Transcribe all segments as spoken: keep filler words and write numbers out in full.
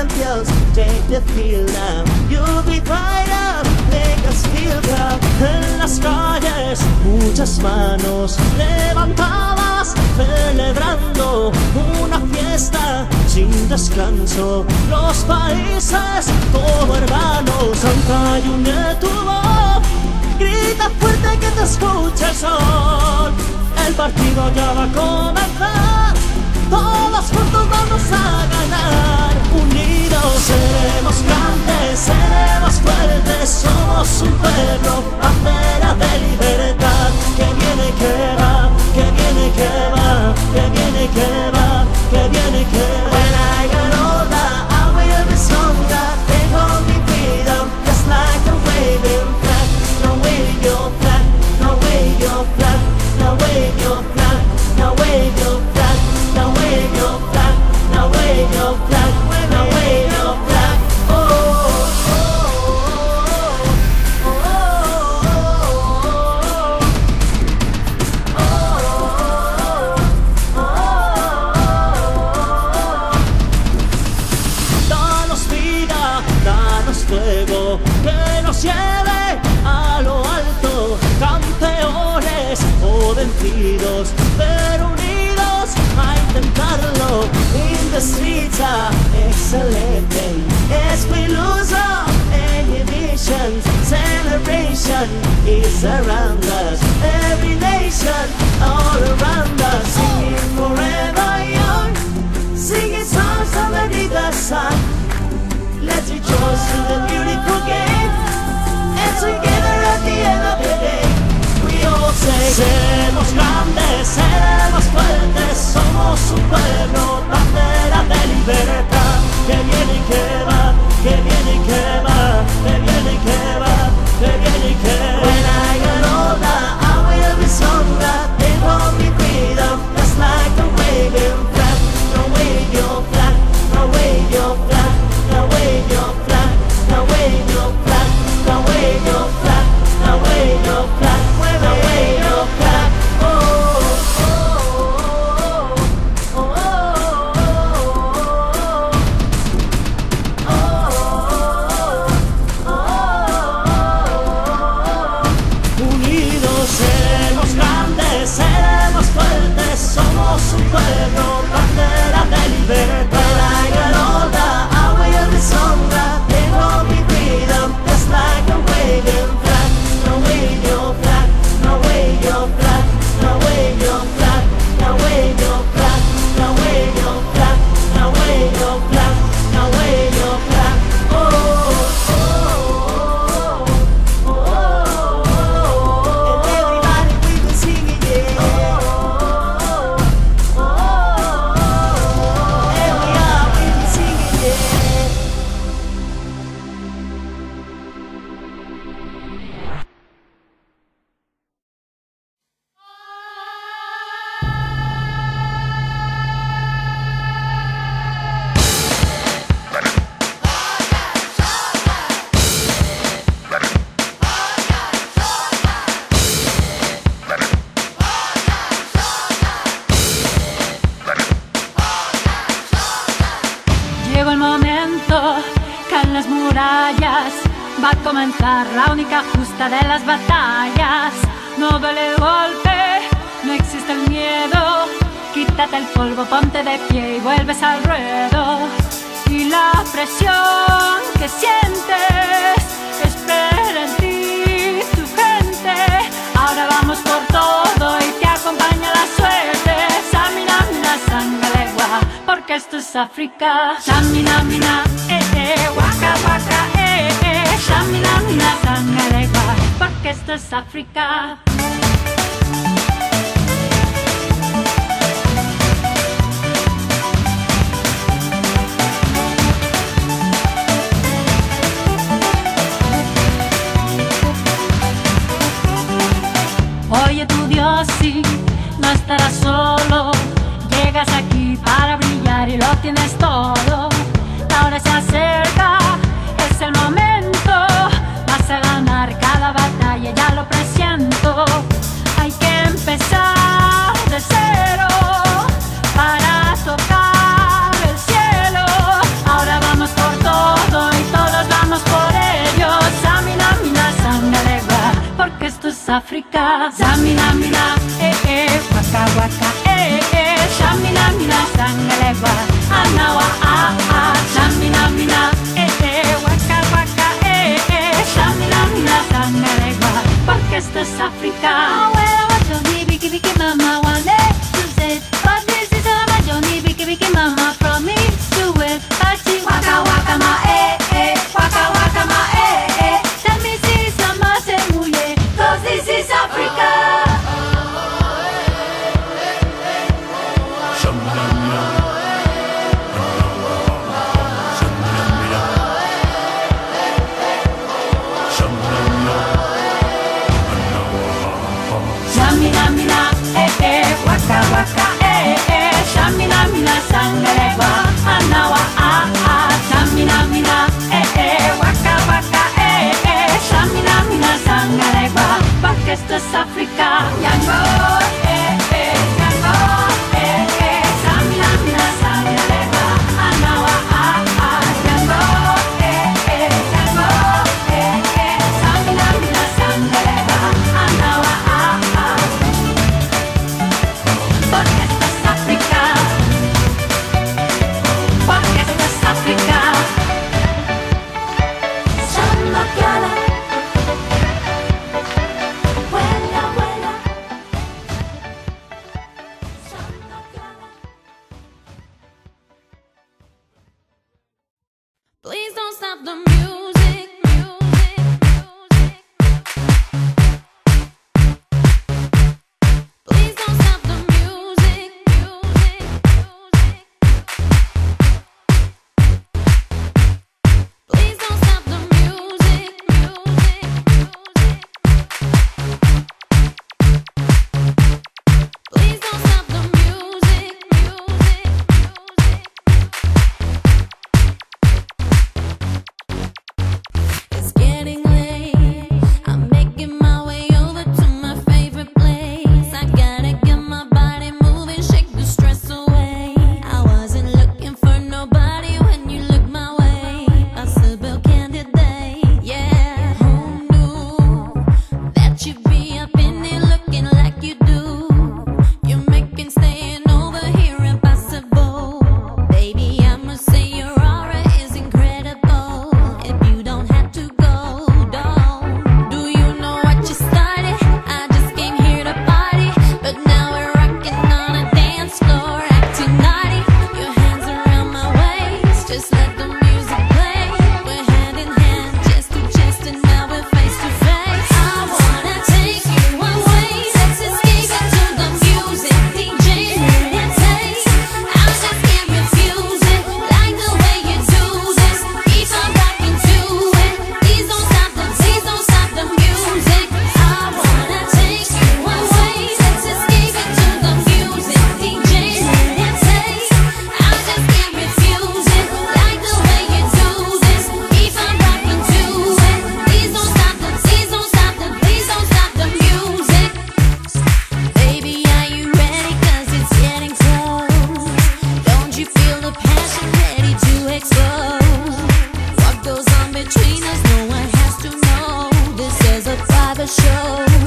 champions, take the field now. You'll be fired up, make us feel proud. En las calles, muchas manos levantadas, celebrando una fiesta sin descanso. Los países como hermanos, canta y une tu voz, grita fuerte que te escuche el sol. El partido ya va a comenzar, todos juntos vamos a ganar. Unidos seremos grandes, seremos fuertes, somos un pueblo, bandera de libertad. Que viene, que va, que viene, que va, que viene, que va, que viene, que va. When I get older, I will be stronger. They call me freedom, just like a waving flag. Now wave your flag, now wave your flag, now wave your flag, now wave your flag, now wave your flag, now wave your flag, now wave your flag. Oh, oh, oh, oh, oh, oh. Danos vida, danos fuego, que nos lleve a lo alto, campeones o vencidos, pero unidos a intentarlo. In the streets are excelente, as we lose our inhibitions. Celebration is around us, every nation all around us. Singing forever young, singing songs underneath the sun. Let's rejoice in the beautiful game, and together at the end of the day we all say, seremos grandes, seremos fuertes, somos un pueblo, bandera de libertad. Que viene y que va, que viene y que va, que viene y que va, que viene y que va. When I get older, I will be stronger. They call me freedom, just like a waving flag. Now wave your flag, now wave your flag, now wave your flag, now wave your flag, now wave your flag, now wave your flag, now wave your flag. Oh, oh, oh, oh, oh, oh. Unidos seremos grandes, seremos fuertes, somos un pueblo, bandera de libertad. When I get older, I will be stronger. They call me freedom, just like a waving flag. Now wave your flag, now wave your flag, now wave your flag, now wave your flag, now wave your flag, now wave your flag, now wave your flag. Oh, oh, oh, oh, oh, oh. And everybody we've been singing, yeah. Oh, oh, oh, oh. And we are, we've been singing, yeah. Llegó el momento que en las murallas va a comenzar la única justa de las batallas. No duele el golpe, no existe el miedo. Quítate el polvo, ponte de pie y vuelves al ruedo. Y la presión que sientes espera en ti tu gente. Ahora vamos por todo y te acompaña la suerte. Samina, mina, sangalegua, porque esto es África. Samina, mina, eh, eh, waka, waka, eh, eh. Samina, mina, sangalegua, porque esto es África. Oye tu Dios, sí, no estarás solo. Llegas aquí para brillar y lo tienes todo. La hora se acerca, es el momento. Vas a ganar cada batalla, ya lo presiento. Hay que empezar de cero para tocar el cielo. Ahora vamos Africa. Zamina mina, eh eh, waka waka, eh eh. Shamina mina, sangalegwa, anawa ah ah. Shamina mina, eh eh, waka waka, eh eh. Shamina mina, sangalegwa, porque esto es África. Well, Johnny, biki biki mama, one day to say, but this is my Johnny, biki biki mama, promise to it. Party waka waka ma, eh eh, waka waka ma, eh eh. Tell me see some muye, cause this is Africa. Shamina mina, eh eh, waka waka, eh eh. Shamina mina, sangalegwa, anawa ah ah. Shamina mina, eh eh, waka waka, eh eh. Shamina mina, sangalegwa, porque esto es África. Yango, eh eh, yango, eh eh. Shamina mina, sangalegwa, anawa ah ah. Yango, eh eh, yango, eh eh. Shamina mina, sangalegwa, anawa ah ah. Porque esto es África. Porque esto es África. Shamacala, vuela, vuela. Shamacala. Please don't stop the music, music, music. Please don't stop the music, music, music. Please don't stop the music, music, music. Please don't stop the music, music, music. It's getting late. I'm making my way over to my favorite place. I gotta get my body moving, shake the stress away. I wasn't looking for nobody when you looked my way. Possible candidate, yeah. Who knew that you'd be up in it looking like you do? You're making staying over here impossible. Baby, I must say your aura is incredible. If you don't have to go, don't. Do you know what you started? I just came here to party, but now we're rocking on a dance floor, acting naughty. Your hands around my waist, just let the music play. We're hand in hand, chest to chest, and now we're face to face. I wanna take you away, let's escape into the music. D J, let it taste. I just can't refuse it, like the way you do this. Keep on rocking to it. Please don't stop the, please don't stop the music. I wanna take you away, let's escape into the music. D J, let it taste. I just can't refuse it, like the way you do this. Keep on rocking to it. Please don't stop the, please don't stop the, please don't stop the music. Baby, are you ready? Cause it's getting close. Don't you feel the passion ready to explode? What goes on between us, no one has to know. This is a private show.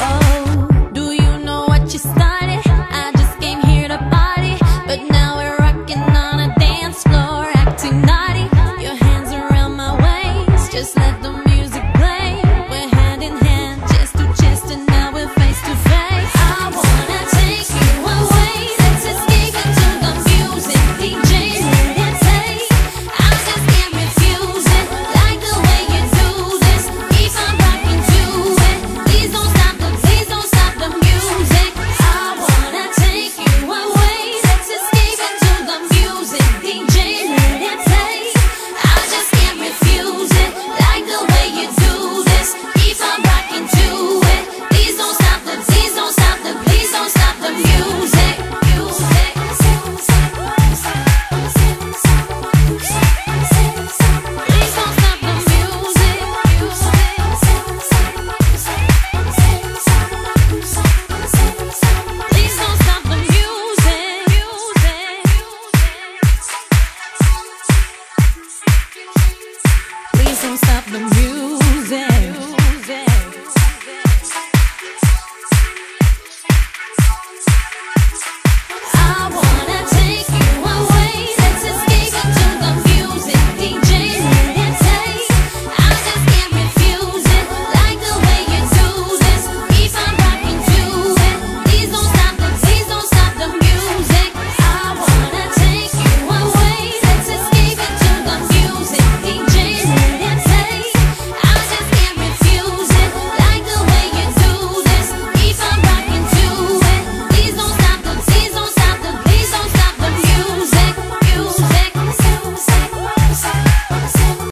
Oh, do you know what you started? I just came here to party, but now we're rocking on a dance floor, acting naughty. Your hands around my waist, just let the music play. We're hand in hand, chest to chest, and now we're face to face. I wanna take you away, let's escape into the music. D J, let it taste. I just can't refuse it, like the way you do this. Keep on rocking to it. Please don't stop the, please don't stop the music. I wanna take you away, let's escape into the music. D J, let it taste. I just can't refuse it, like the way you do this. Keep on rocking to it. Please don't stop the, please don't stop the, please don't stop the music. Music. Please don't stop the music. Please don't stop the music. Please don't stop the music.